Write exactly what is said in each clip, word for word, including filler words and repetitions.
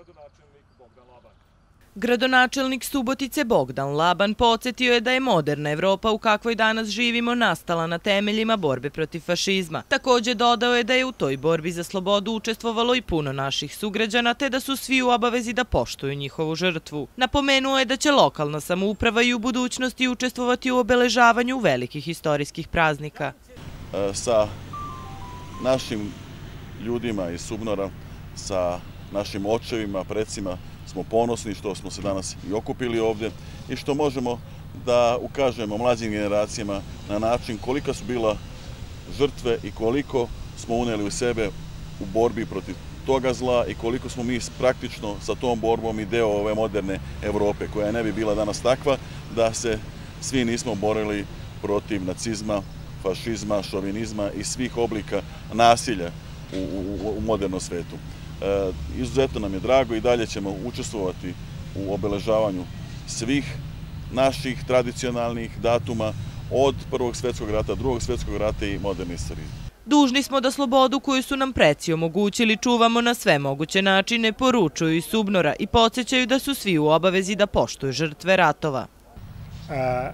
Gradonačelnik Subotice Bogdan Laban podsjetio je da je moderna Evropa u kakvoj danas živimo nastala na temeljima borbe protiv fašizma. Također dodao je da je u toj borbi za slobodu učestvovalo i puno naših sugrađana, te da su svi u obavezi da poštuju njihovu žrtvu. Napomenuo je da će lokalna samouprava i u budućnosti učestvovati u obeležavanju velikih istorijskih praznika. Sa našim ljudima iz Subnora, sa našim očevima, precima, smo ponosni što smo se danas i okupili ovdje i što možemo da ukažemo mlađim generacijama na način kolika su bila žrtve i koliko smo uneli u sebe u borbi protiv toga zla i koliko smo mi praktično sa tom borbom i deo ove moderne Evrope, koja ne bi bila danas takva da se svi nismo borili protiv nacizma, fašizma, šovinizma i svih oblika nasilja u, u, u modernom svetu. E, izuzetno nam je drago i dalje ćemo učestvovati u obeležavanju svih naših tradicionalnih datuma od Prvog svjetskog rata, Drugog svjetskog rata i moderne istorije. Dužni smo da slobodu koju su nam preci omogućili čuvamo na sve moguće načine, poručuju iz Subnora i podsjećaju da su svi u obavezi da poštuju žrtve ratova. A,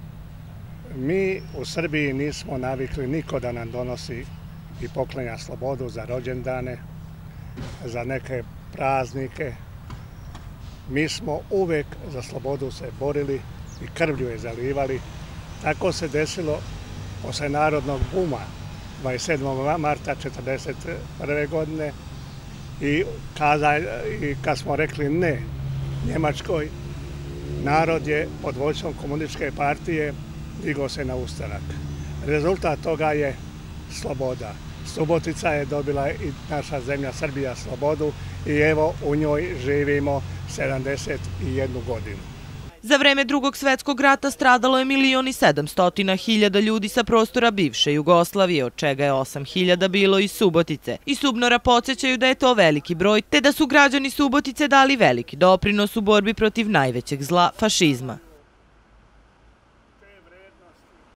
mi u Srbiji nismo navikli niko da nam donosi i poklanja slobodu za rođendane, za neke praznike. Mi smo uvek za slobodu se borili i krvlju je zalivali. Tako se desilo posle narodnog buma dvadeset sedmog marta četrdeset prve godine i kada, i kad smo rekli ne Njemačkoj, narod je pod vođstvom komunističke partije digao se na ustanak. Rezultat toga je sloboda. Subotica je dobila i naša zemlja Srbija slobodu i evo u njoj živimo sedamdeset jednu godinu. Za vreme Drugog svjetskog rata stradalo je milion i sedamstotina hiljada ljudi sa prostora bivše Jugoslavije, od čega je osam hiljada bilo iz Subotice. Iz Subnora podsjećaju da je to veliki broj, te da su građani Subotice dali veliki doprinos u borbi protiv najvećeg zla, fašizma.